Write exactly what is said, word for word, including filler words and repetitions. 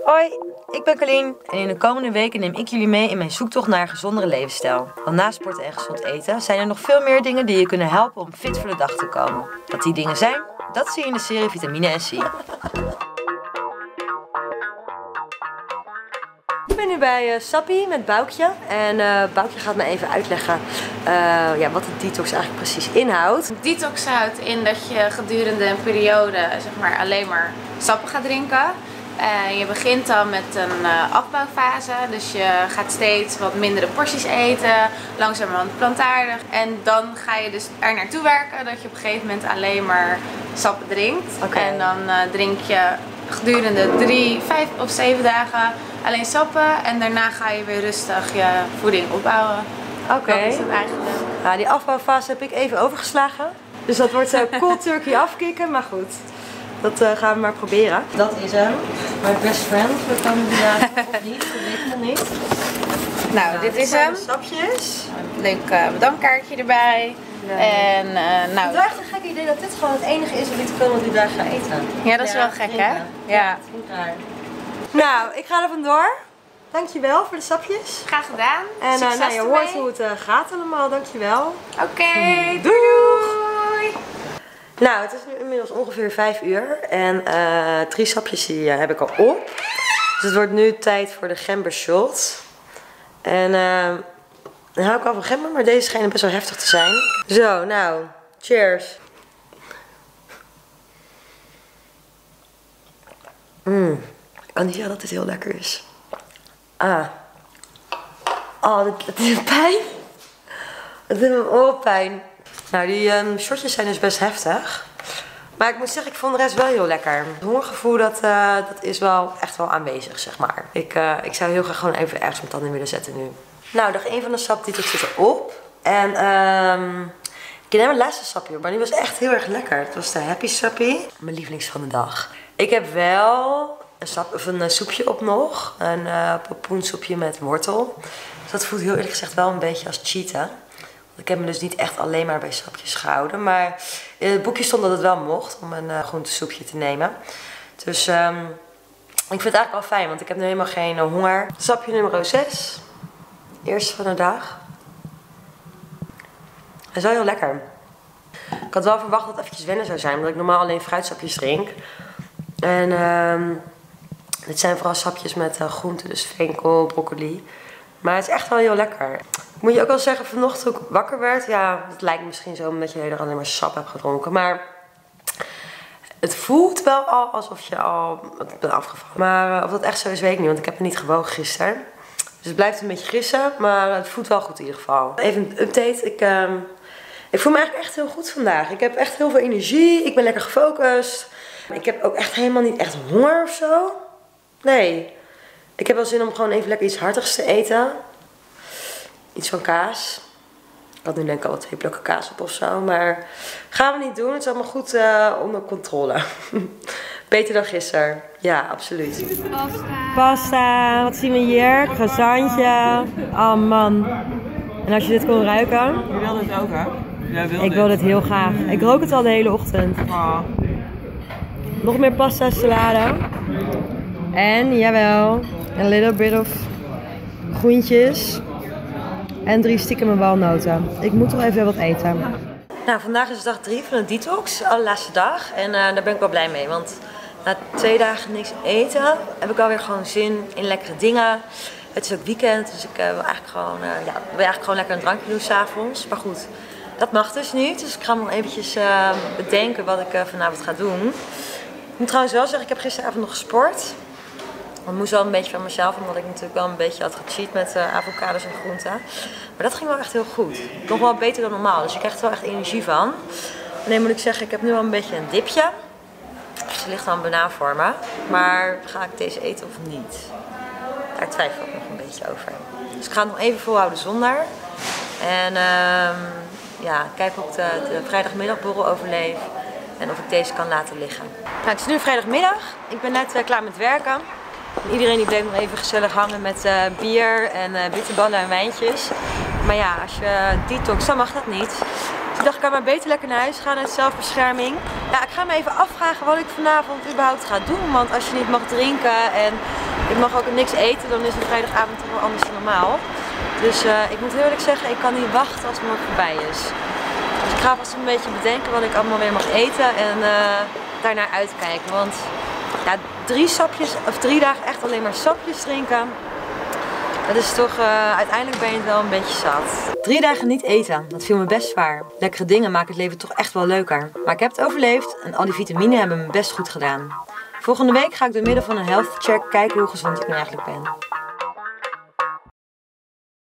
Hoi, ik ben Colleen en in de komende weken neem ik jullie mee in mijn zoektocht naar een gezondere levensstijl. Want na sporten en gezond eten zijn er nog veel meer dingen die je kunnen helpen om fit voor de dag te komen. Wat die dingen zijn, dat zie je in de serie Vitamine en C. Ik ben nu bij uh, Sappie met Boukje en uh, Boukje gaat me even uitleggen uh, ja, wat de detox eigenlijk precies inhoudt. Detox houdt in dat je gedurende een periode zeg maar, alleen maar sappen gaat drinken. Uh, je begint dan met een uh, afbouwfase, dus je gaat steeds wat mindere porties eten, langzamerhand plantaardig. En dan ga je dus er naartoe werken dat je op een gegeven moment alleen maar sappen drinkt. Okay. En dan uh, drink je gedurende drie, vijf of zeven dagen alleen sappen en daarna ga je weer rustig je voeding opbouwen. Oké. Okay. Dat is het eigenlijk. Nou, die afbouwfase heb ik even overgeslagen. Dus dat wordt uh, cold turkey afkicken, maar goed. Dat uh, gaan we maar proberen. Dat is hem. My best friend. We komen vandaag of niet, dat weet ik nog niet. Nou, nou dit is hem. Sapjes. Een leuk uh, bedankkaartje erbij. Ja. En uh, nou. Het is echt een gek idee dat dit gewoon het enige is wat ik de komende drie dagen ga eten. Ja, dat is ja, wel gek, hè? Ja. Ja, het klinkt raar. Nou, ik ga er vandoor. Dankjewel voor de sapjes. Graag gedaan. En uh, Succes nou, je hoort hoe het uh, gaat allemaal. Dankjewel. Oké, okay, doei doei! Nou, het is nu inmiddels ongeveer vijf uur en uh, drie sapjes die, uh, heb ik al op. Dus het wordt nu tijd voor de gembershot. En uh, dan hou ik al van gember, maar deze schijnen best wel heftig te zijn. Zo, nou, cheers. Mm, ik kan niet zeggen dat dit heel lekker is. Ah. Oh, dit doet pijn. Het doet mijn oorpijn. Nou, die um, shotjes zijn dus best heftig. Maar ik moet zeggen, ik vond de rest wel heel lekker. Het hongergevoel, dat, uh, dat is wel echt wel aanwezig, zeg maar. Ik, uh, ik zou heel graag gewoon even ergens mijn tanden willen zetten nu. Nou, dag één van de sap detox zit erop. En um, ik neem mijn laatste sapje, maar die was echt heel erg lekker. Het was de Happy Sappie. Mijn lievelings van de dag. Ik heb wel een, sap, of een soepje op nog. Een uh, pompoensoepje met wortel. Dus dat voelt heel eerlijk gezegd wel een beetje als cheaten. Ik heb me dus niet echt alleen maar bij sapjes gehouden. Maar in het boekje stond dat het wel mocht om een uh, groentesoepje te nemen. Dus um, ik vind het eigenlijk wel fijn, want ik heb nu helemaal geen uh, honger. Sapje nummer zes. Eerste van de dag. Hij is wel heel lekker. Ik had wel verwacht dat het eventjes wennen zou zijn, omdat ik normaal alleen fruitsapjes drink. En um, dit zijn vooral sapjes met uh, groenten, dus venkel, broccoli. Maar het is echt wel heel lekker. Moet je ook wel zeggen, vanochtend toen ik wakker werd, ja, het lijkt misschien zo omdat je alleen maar sap hebt gedronken. Maar het voelt wel al alsof je al bent afgevallen. Maar of dat echt zo is, weet ik niet, want ik heb het niet gewogen gisteren. Dus het blijft een beetje gissen, maar het voelt wel goed in ieder geval. Even een update. Ik, uh, ik voel me eigenlijk echt heel goed vandaag. Ik heb echt heel veel energie. Ik ben lekker gefocust. Ik heb ook echt helemaal niet echt honger of zo. Nee. Ik heb wel zin om gewoon even lekker iets hartigs te eten. Iets van kaas. Ik had nu denk ik al wat twee blokken kaas op of zo. Maar gaan we niet doen. Het is allemaal goed uh, onder controle. Beter dan gisteren. Ja, absoluut. Pasta. Pasta. Wat zien we hier? Croissantje. Oh man. En als je dit kon ruiken. Je wilde het ook, hè? Jij wilde ik wil dit heel graag. Ik rook het al de hele ochtend. Oh. Nog meer pasta salade. En jawel. Een little bit of groentjes. En drie stiekeme walnoten. Ik moet toch even wat eten. Nou, vandaag is dag drie van de detox. De allerlaatste dag. En uh, daar ben ik wel blij mee. Want na twee dagen niks eten heb ik alweer gewoon zin in lekkere dingen. Het is ook weekend. Dus ik uh, wil eigenlijk gewoon, uh, ja, wil eigenlijk gewoon lekker een drankje doen 's avonds. Maar goed, dat mag dus niet. Dus ik ga nog eventjes uh, bedenken wat ik uh, vanavond ga doen. Ik moet trouwens wel zeggen, ik heb gisteravond nog gesport. Ik moest wel een beetje van mezelf, omdat ik natuurlijk wel een beetje had gecheat met uh, avocados en groenten. Maar dat ging wel echt heel goed. Nog wel beter dan normaal, dus je krijgt er wel echt energie van. En dan moet ik zeggen, ik heb nu wel een beetje een dipje. Dus er ligt dan een banaan voor me. Maar ga ik deze eten of niet? Daar twijfel ik nog een beetje over. Dus ik ga het nog even volhouden zonder. En uh, ja, kijken of ik de, de vrijdagmiddagborrel overleef. En of ik deze kan laten liggen. Nou, het is nu vrijdagmiddag. Ik ben net uh, klaar met werken. En iedereen die bleef nog even gezellig hangen met uh, bier en uh, bitterballen en wijntjes. Maar ja, als je detox, dan mag dat niet. Dus ik dacht, ik kan maar beter lekker naar huis gaan uit zelfbescherming. Ja, ik ga me even afvragen wat ik vanavond überhaupt ga doen. Want als je niet mag drinken en Ik mag ook niks eten, dan is een vrijdagavond toch wel anders dan normaal. Dus uh, ik moet heel eerlijk zeggen, ik kan niet wachten als het morgen voorbij is. Dus ik ga vast een beetje bedenken wat ik allemaal weer mag eten en uh, daarnaar uitkijken. Want ja, drie sapjes, of drie dagen echt alleen maar sapjes drinken. Dat is toch, uh, uiteindelijk ben je het wel een beetje zat. Drie dagen niet eten, dat viel me best zwaar. Lekkere dingen maken het leven toch echt wel leuker. Maar ik heb het overleefd en al die vitamine hebben me best goed gedaan. Volgende week ga ik door middel van een health check kijken hoe gezond ik nu eigenlijk ben.